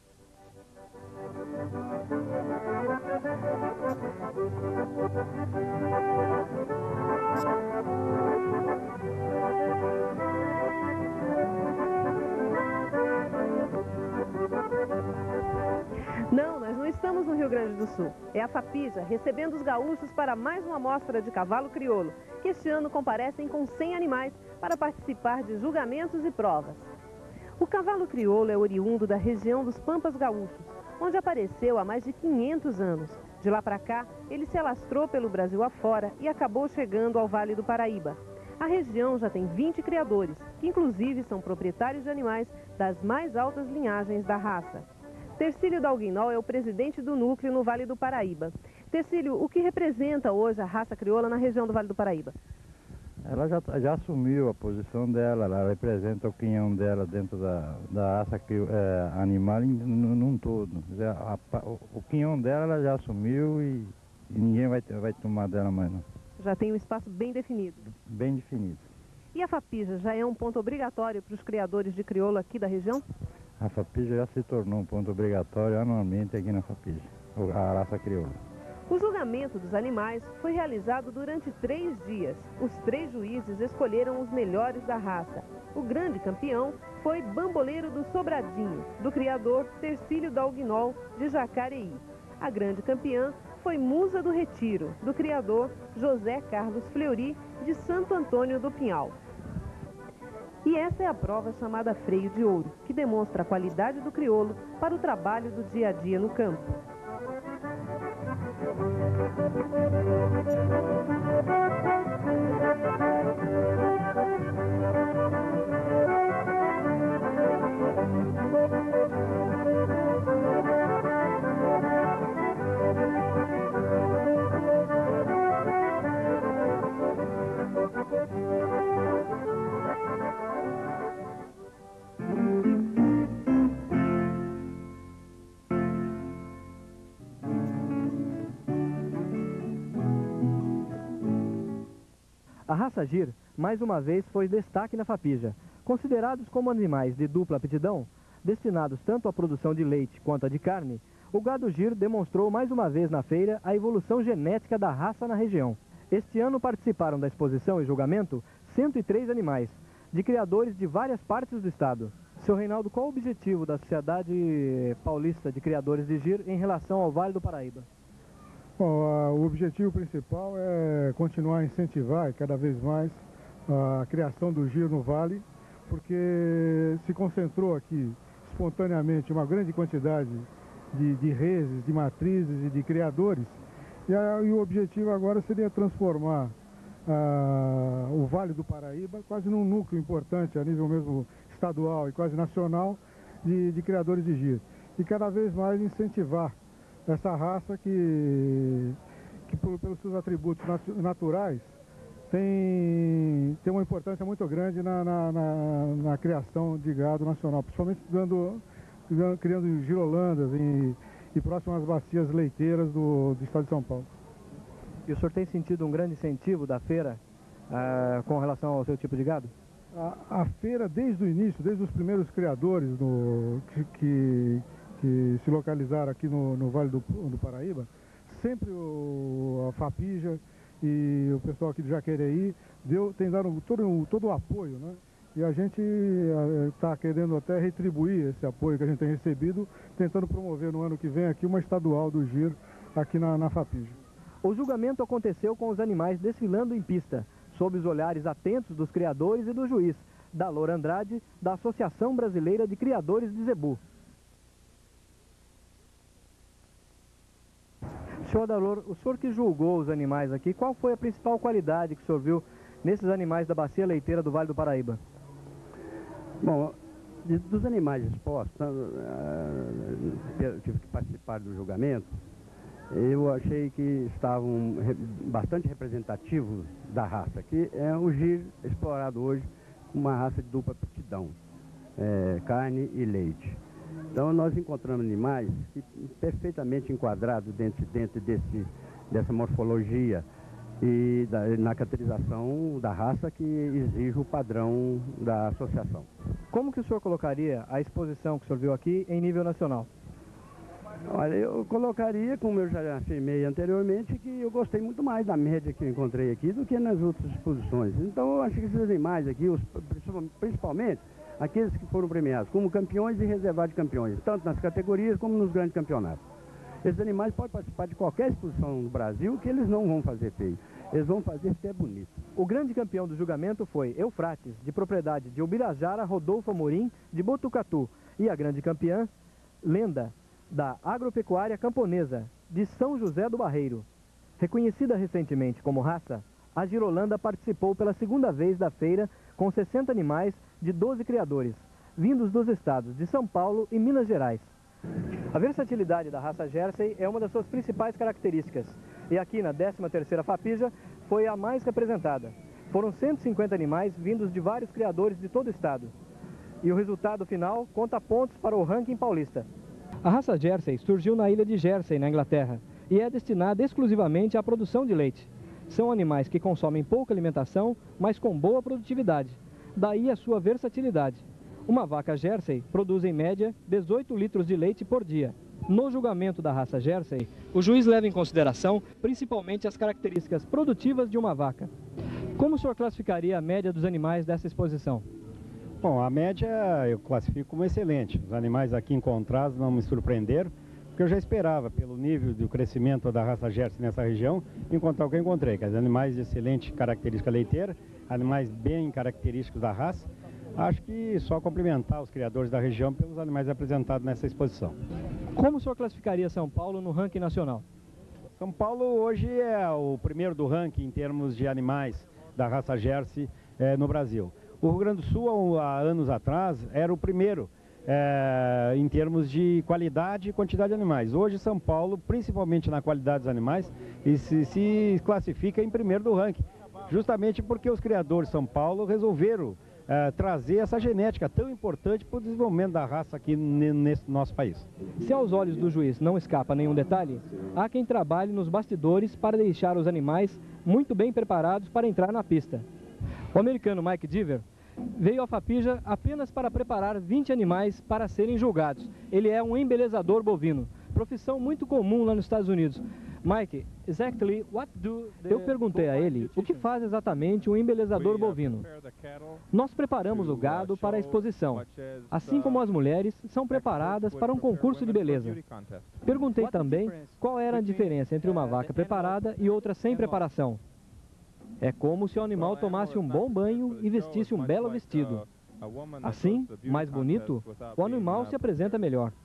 [SPEAKER 4] Não, nós não estamos no Rio Grande do Sul. É a Fapija recebendo os gaúchos para mais uma amostra de cavalo crioulo, que este ano comparecem com 100 animais para participar de julgamentos e provas. O cavalo crioulo é oriundo da região dos Pampas Gaúchos, onde apareceu há mais de 500 anos. De lá para cá, ele se alastrou pelo Brasil afora e acabou chegando ao Vale do Paraíba. A região já tem 20 criadores, que inclusive são proprietários de animais das mais altas linhagens da raça. Tercílio Dalguinol é o presidente do núcleo no Vale do Paraíba. Tercílio, o que representa hoje a raça crioula na região do Vale do Paraíba?
[SPEAKER 18] Ela já assumiu a posição dela, ela representa o quinhão dela dentro da raça animal num todo. O quinhão dela ela já assumiu e ninguém vai tomar dela mais não.
[SPEAKER 4] Já tem um espaço bem definido?
[SPEAKER 18] Bem definido.
[SPEAKER 4] E a Fapija já é um ponto obrigatório para os criadores de crioulo aqui da região?
[SPEAKER 18] A Fapija já se tornou um ponto obrigatório anualmente aqui na Fapija, a raça crioula.
[SPEAKER 4] O julgamento dos animais foi realizado durante 3 dias. Os 3 juízes escolheram os melhores da raça. O grande campeão foi Bamboleiro do Sobradinho, do criador Tercílio Dalguinol, de Jacareí. A grande campeã foi Musa do Retiro, do criador José Carlos Fleury, de Santo Antônio do Pinhal. E essa é a prova chamada freio de ouro, que demonstra a qualidade do crioulo para o trabalho do dia a dia no campo.
[SPEAKER 7] A raça Gir, mais uma vez, foi destaque na Fapija. Considerados como animais de dupla aptidão, destinados tanto à produção de leite quanto à de carne, o gado Gir demonstrou mais uma vez na feira a evolução genética da raça na região. Este ano participaram da exposição e julgamento 103 animais, de criadores de várias partes do estado. Seu Reinaldo, qual o objetivo da Sociedade Paulista de Criadores de Gir em relação ao Vale do Paraíba?
[SPEAKER 5] Bom, o objetivo principal é continuar a incentivar cada vez mais a criação do giro no Vale, porque se concentrou aqui espontaneamente uma grande quantidade de reses, de matrizes e de criadores, e o objetivo agora seria transformar o Vale do Paraíba quase num núcleo importante a nível mesmo estadual e quase nacional de criadores de giro, e cada vez mais incentivar essa raça que pelos seus atributos naturais tem uma importância muito grande na criação de gado nacional, principalmente criando girolandas e próximas às bacias leiteiras do estado de São Paulo.
[SPEAKER 7] E o senhor tem sentido um grande incentivo da feira com relação ao seu tipo de gado?
[SPEAKER 5] A feira, desde o início, desde os primeiros criadores que se localizaram aqui no Vale do Paraíba, sempre a Fapija e o pessoal aqui de Jacareí tem dado todo o apoio, né? E a gente está querendo até retribuir esse apoio que a gente tem recebido, tentando promover no ano que vem aqui uma estadual do giro aqui na Fapija.
[SPEAKER 7] O julgamento aconteceu com os animais desfilando em pista, sob os olhares atentos dos criadores e do juiz, Dalor Andrade, da Associação Brasileira de Criadores de Zebu. Senhor Dalor, o senhor que julgou os animais aqui, qual foi a principal qualidade que o senhor viu nesses animais da bacia leiteira do Vale do Paraíba?
[SPEAKER 19] Bom, dos animais expostos, tive que participar do julgamento, eu achei que estavam bastante representativos da raça, que é o giro explorado hoje, uma raça de dupla aptidão, carne e leite. Então nós encontramos animais perfeitamente enquadrados dentro dessa morfologia e na caracterização da raça que exige o padrão da associação.
[SPEAKER 7] Como que o senhor colocaria a exposição que o senhor viu aqui em nível nacional?
[SPEAKER 19] Olha, eu colocaria, como eu já afirmei anteriormente, que eu gostei muito mais da média que eu encontrei aqui do que nas outras exposições. Então eu acho que esses animais aqui, principalmente aqueles que foram premiados como campeões e reservados de campeões, tanto nas categorias como nos grandes campeonatos. Esses animais podem participar de qualquer exposição no Brasil que eles não vão fazer feio, eles vão fazer até bonito.
[SPEAKER 7] O grande campeão do julgamento foi Eufrates, de propriedade de Ubirajara Rodolfo Amorim, de Botucatu, e a grande campeã, Lenda, da Agropecuária Camponesa, de São José do Barreiro. Reconhecida recentemente como raça, a girolanda participou pela segunda vez da feira com 60 animais de 12 criadores, vindos dos estados de São Paulo e Minas Gerais. A versatilidade da raça Jersey é uma das suas principais características, e aqui na 13ª Fapija foi a mais representada. Foram 150 animais vindos de vários criadores de todo o estado. E o resultado final conta pontos para o ranking paulista. A raça Jersey surgiu na ilha de Jersey, na Inglaterra, e é destinada exclusivamente à produção de leite. São animais que consomem pouca alimentação, mas com boa produtividade. Daí a sua versatilidade. Uma vaca Jersey produz em média 18 litros de leite por dia. No julgamento da raça Jersey, o juiz leva em consideração principalmente as características produtivas de uma vaca. Como o senhor classificaria a média dos animais dessa exposição?
[SPEAKER 20] Bom, a média eu classifico como excelente. Os animais aqui encontrados não me surpreenderam, porque eu já esperava, pelo nível do crescimento da raça Jersey nessa região, encontrar o que eu encontrei, que é animais de excelente característica leiteira, animais bem característicos da raça. Acho que só cumprimentar os criadores da região pelos animais apresentados nessa exposição.
[SPEAKER 7] Como o senhor classificaria São Paulo no ranking nacional?
[SPEAKER 20] São Paulo hoje é o primeiro do ranking em termos de animais da raça Jersey no Brasil. O Rio Grande do Sul, há anos atrás, era o primeiro em termos de qualidade e quantidade de animais. Hoje, São Paulo, principalmente na qualidade dos animais, se classifica em primeiro do ranking, justamente porque os criadores de São Paulo resolveram trazer essa genética tão importante para o desenvolvimento da raça aqui nesse nosso país.
[SPEAKER 7] Se aos olhos do juiz não escapa nenhum detalhe, há quem trabalhe nos bastidores para deixar os animais muito bem preparados para entrar na pista. O americano Mike Diver veio à Fapija apenas para preparar 20 animais para serem julgados. Ele é um embelezador bovino, profissão muito comum lá nos Estados Unidos. Mike, eu perguntei a ele o que faz exatamente um embelezador bovino. Nós preparamos o gado para a exposição, assim como as mulheres são preparadas para um concurso de beleza. Perguntei também qual era a diferença entre uma vaca preparada e outra sem preparação. É como se o animal tomasse um bom banho e vestisse um belo vestido. Assim, mais bonito, o animal se apresenta melhor.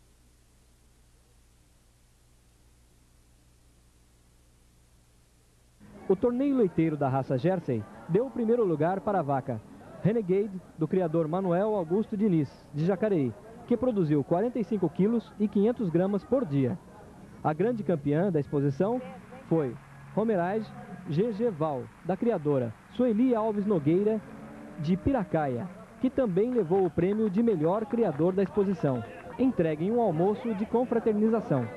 [SPEAKER 7] O torneio leiteiro da raça Jersey deu o primeiro lugar para a vaca Renegade, do criador Manuel Augusto Diniz, de Jacareí, que produziu 45 quilos e 500 gramas por dia. A grande campeã da exposição foi Homerage GG Val, da criadora Sueli Alves Nogueira, de Piracaia, que também levou o prêmio de melhor criador da exposição, entregue em um almoço de confraternização.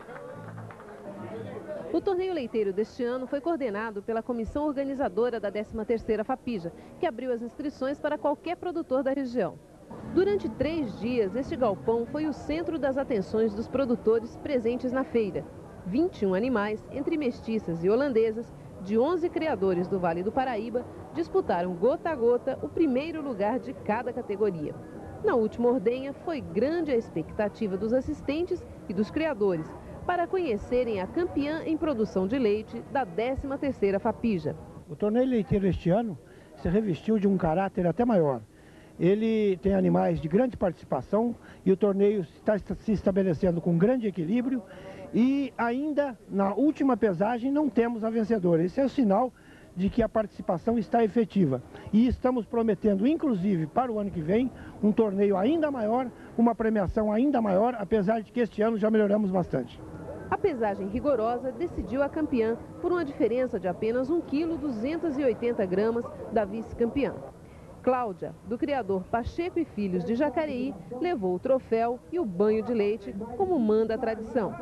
[SPEAKER 4] O torneio leiteiro deste ano foi coordenado pela comissão organizadora da 13ª FAPIJA, que abriu as inscrições para qualquer produtor da região. Durante 3 dias, este galpão foi o centro das atenções dos produtores presentes na feira. 21 animais, entre mestiças e holandesas, de 11 criadores do Vale do Paraíba, disputaram gota a gota o primeiro lugar de cada categoria. Na última ordenha, foi grande a expectativa dos assistentes e dos criadores para conhecerem a campeã em produção de leite da 13ª FAPIJA.
[SPEAKER 13] O torneio leiteiro este ano se revestiu de um caráter até maior. Ele tem animais de grande participação e o torneio está se estabelecendo com grande equilíbrio e ainda na última pesagem não temos a vencedora. Esse é o sinal de que a participação está efetiva e estamos prometendo, inclusive para o ano que vem, um torneio ainda maior, uma premiação ainda maior, apesar de que este ano já melhoramos bastante.
[SPEAKER 4] A pesagem rigorosa decidiu a campeã por uma diferença de apenas 1,280 kg da vice-campeã. Cláudia, do criador Pacheco e Filhos de Jacareí, levou o troféu e o banho de leite, como manda a tradição.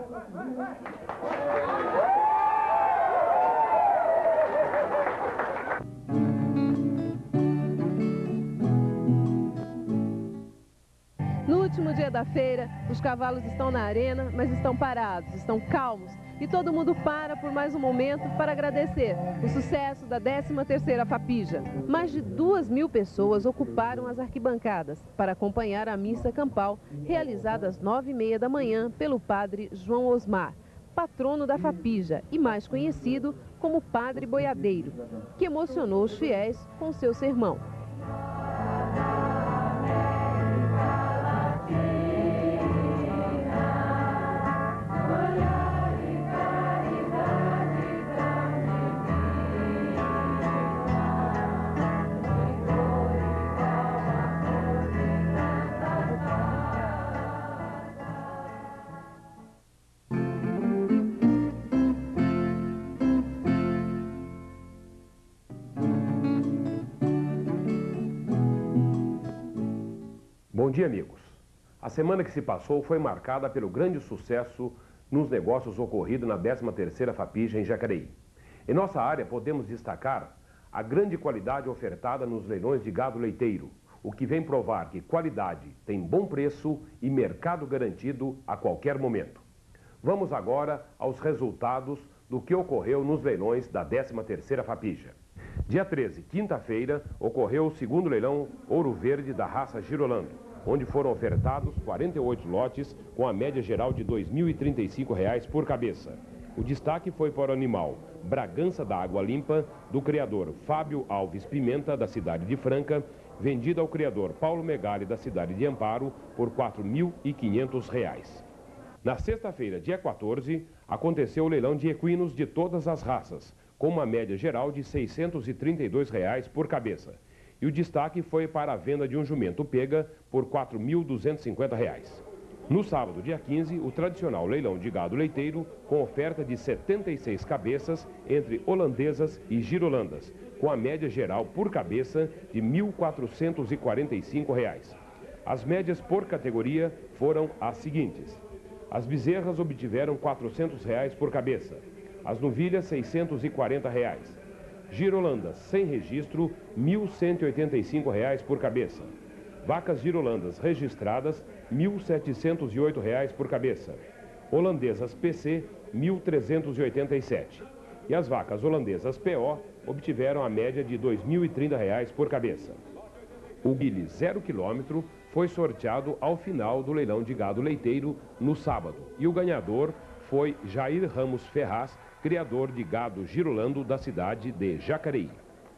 [SPEAKER 4] No último dia da feira, os cavalos estão na arena, mas estão parados, estão calmos. E todo mundo para por mais um momento para agradecer o sucesso da 13ª FAPIJA. Mais de 2.000 pessoas ocuparam as arquibancadas para acompanhar a missa campal, realizada às 9h30 da manhã pelo padre João Osmar, patrono da FAPIJA e mais conhecido como Padre Boiadeiro, que emocionou os fiéis com seu sermão.
[SPEAKER 2] Bom dia, amigos. A semana que se passou foi marcada pelo grande sucesso nos negócios ocorrido na 13ª FAPIJA em Jacareí. Em nossa área, podemos destacar a grande qualidade ofertada nos leilões de gado leiteiro, o que vem provar que qualidade tem bom preço e mercado garantido a qualquer momento. Vamos agora aos resultados do que ocorreu nos leilões da 13ª FAPIJA. Dia 13, quinta-feira, ocorreu o segundo leilão Ouro Verde da raça Girolando, onde foram ofertados 48 lotes com a média geral de R$ 2.035 por cabeça. O destaque foi para o animal Bragança da Água Limpa, do criador Fábio Alves Pimenta, da cidade de Franca, vendido ao criador Paulo Megali, da cidade de Amparo, por R$ 4.500. Na sexta-feira, dia 14, aconteceu o leilão de equinos de todas as raças, com uma média geral de R$ 632 por cabeça. E o destaque foi para a venda de um jumento pega por R$ 4.250. No sábado, dia 15, o tradicional leilão de gado leiteiro, com oferta de 76 cabeças entre holandesas e girolandas, com a média geral por cabeça de R$ 1.445. As médias por categoria foram as seguintes. As bezerras obtiveram R$ 400 por cabeça, as novilhas R$ 640. Girolandas sem registro, R$ 1.185 por cabeça. Vacas girolandas registradas, R$ 1.708 por cabeça. Holandesas PC, 1.387. E as vacas holandesas PO obtiveram a média de R$ 2.030 por cabeça. O guile 0 km foi sorteado ao final do leilão de gado leiteiro no sábado. E o ganhador foi Jair Ramos Ferraz, criador de gado girolando da cidade de Jacareí.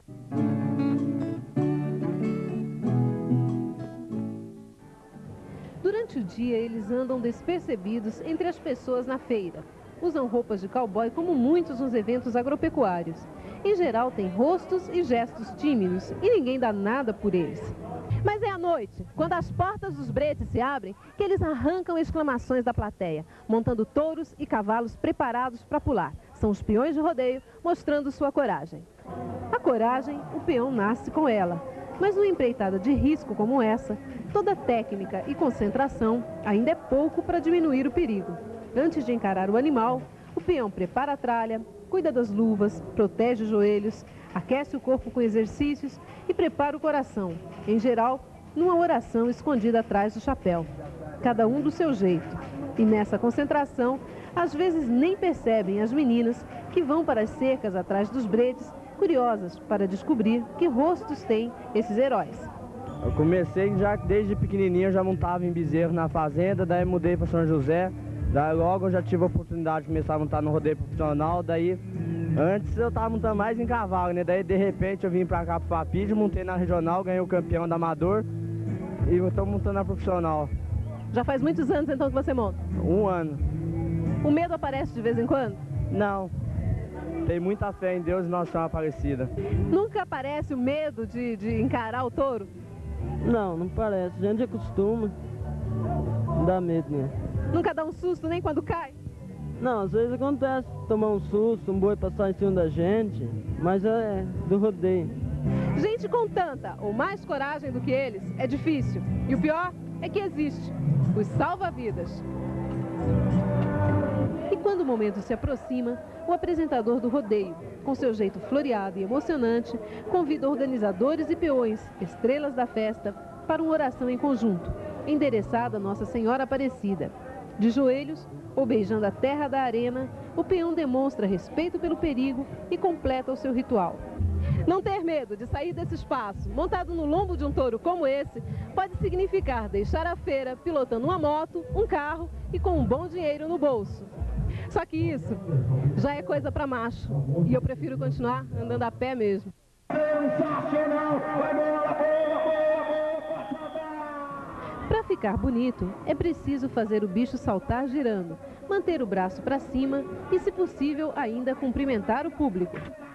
[SPEAKER 4] Durante o dia, eles andam despercebidos entre as pessoas na feira. Usam roupas de cowboy como muitos nos eventos agropecuários. Em geral, têm rostos e gestos tímidos e ninguém dá nada por eles. Mas é à noite, quando as portas dos bretes se abrem, que eles arrancam exclamações da plateia, montando touros e cavalos preparados para pular. São os peões de rodeio mostrando sua coragem. A coragem, o peão nasce com ela. Mas numa empreitada de risco como essa, toda técnica e concentração ainda é pouco para diminuir o perigo. Antes de encarar o animal, o peão prepara a tralha, cuida das luvas, protege os joelhos, aquece o corpo com exercícios e prepara o coração, em geral, numa oração escondida atrás do chapéu. Cada um do seu jeito. E nessa concentração, às vezes nem percebem as meninas que vão para as cercas atrás dos bretes, curiosas para descobrir que rostos têm esses heróis.
[SPEAKER 21] Eu comecei já desde pequenininho, eu já montava em bezerro na fazenda, daí mudei para São José, daí logo eu já tive a oportunidade de começar a montar no rodeio profissional, daí antes eu estava montando mais em cavalo, né? Daí de repente eu vim para cá para Fapija, montei na regional, ganhei o campeão da amador e estou montando na profissional.
[SPEAKER 4] Já faz muitos anos então que você monta?
[SPEAKER 21] 1 ano.
[SPEAKER 4] O medo aparece de vez em quando?
[SPEAKER 21] Não. Tenho muita fé em Deus e Nossa Senhora Aparecida.
[SPEAKER 4] Nunca aparece o medo de encarar o touro?
[SPEAKER 21] Não, não parece. A gente acostuma. Não dá medo, né?
[SPEAKER 4] Nunca dá um susto nem quando cai?
[SPEAKER 21] Não, às vezes acontece tomar um susto, um boi passar em cima da gente, mas é do rodeio.
[SPEAKER 4] Gente com tanta ou mais coragem do que eles é difícil. E o pior é que existe os salva-vidas. E quando o momento se aproxima, o apresentador do rodeio, com seu jeito floreado e emocionante, convida organizadores e peões, estrelas da festa, para uma oração em conjunto, endereçada a Nossa Senhora Aparecida. De joelhos ou beijando a terra da arena, o peão demonstra respeito pelo perigo e completa o seu ritual. Não ter medo de sair desse espaço, montado no lombo de um touro como esse, pode significar deixar a feira pilotando uma moto, um carro e com um bom dinheiro no bolso. Só que isso já é coisa para macho e eu prefiro continuar andando a pé mesmo.
[SPEAKER 22] Sensacional! Vai bola, boa, boa, boa!
[SPEAKER 4] Para ficar bonito, é preciso fazer o bicho saltar girando, manter o braço para cima e, se possível, ainda cumprimentar o público.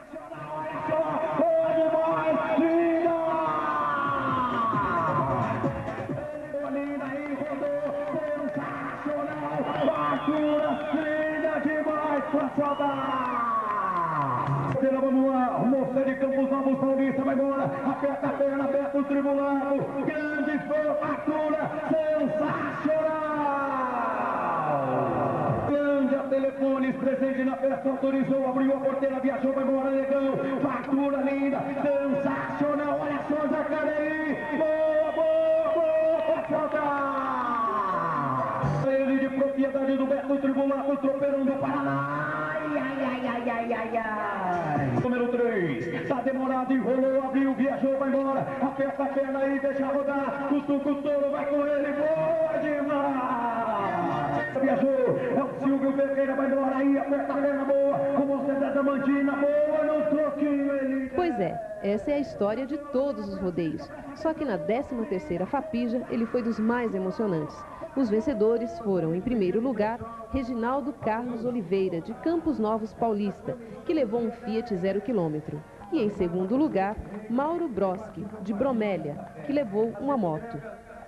[SPEAKER 22] Vamos lá, moça de Campos Novos Paulista, vai embora, aperta a perna, aperta o tribulado, grande fartura, sensacional! Grande a telefones, presente na festa, autorizou, abriu a porteira, viajou, vai embora, negão, fartura linda, sensacional, olha só, Jacareí, boa, boa, boa, pode soltar! Ele de propriedade do Beto Tribulato, tropeirão do Paraná. Número 3, tá demorado, enrolou, abriu, viajou, vai embora, aperta a perna aí, deixa rodar, cutuca o touro, vai com ele, boa demais! Viajou, é o Silvio Ferreira, vai embora aí, aperta a perna, boa, com você da Damantina, boa, no troquinho ele...
[SPEAKER 4] Pois é, essa é a história de todos os rodeios, só que na 13ª Fapija ele foi dos mais emocionantes. Os vencedores foram, em primeiro lugar, Reginaldo Carlos Oliveira, de Campos Novos Paulista, que levou um Fiat 0 km. E, em segundo lugar, Mauro Broski, de Bromélia, que levou uma moto.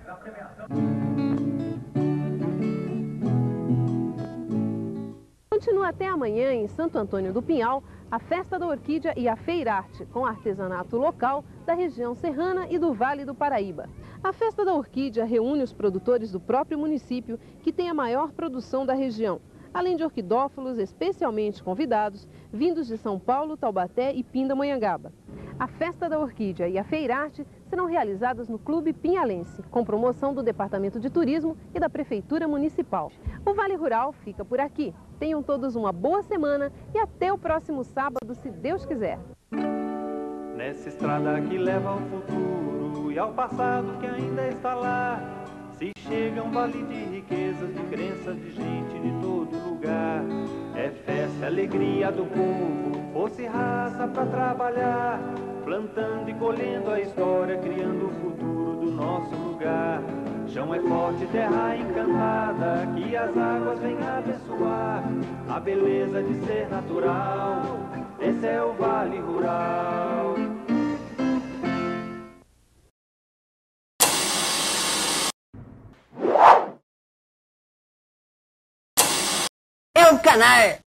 [SPEAKER 4] Continua até amanhã, em Santo Antônio do Pinhal, a Festa da Orquídea e a Feirarte, com artesanato local da região serrana e do Vale do Paraíba. A Festa da Orquídea reúne os produtores do próprio município, que tem a maior produção da região. além de orquidófilos especialmente convidados, vindos de São Paulo, Taubaté e Pindamonhangaba. A Festa da Orquídea e a Feirarte serão realizadas no Clube Pinhalense, com promoção do Departamento de Turismo e da Prefeitura Municipal. O Vale Rural fica por aqui. Tenham todos uma boa semana e até o próximo sábado, se Deus quiser.
[SPEAKER 3] Nessa estrada que leva ao futuro e ao passado que ainda está lá, se chega um vale de riquezas, de crenças, de gente de todo lugar. É festa, alegria do povo, fosse raça pra trabalhar, plantando e colhendo a história, criando o futuro do nosso lugar. Chão é forte, terra encantada, que as águas vêm abençoar a beleza de ser natural. Esse é o Vale Rural.
[SPEAKER 8] É um canal.